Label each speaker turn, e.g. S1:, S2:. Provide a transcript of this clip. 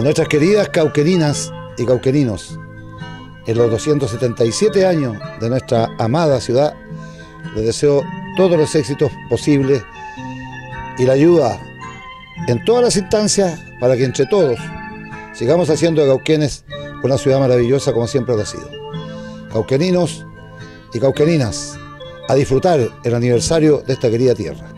S1: nuestras queridas cauqueninas y cauqueninos, en los 277 años de nuestra amada ciudad, les deseo todos los éxitos posibles y la ayuda en todas las instancias para que entre todos sigamos haciendo de Cauquenes una ciudad maravillosa como siempre lo ha sido. Cauqueninos y cauqueninas, a disfrutar el aniversario de esta querida tierra.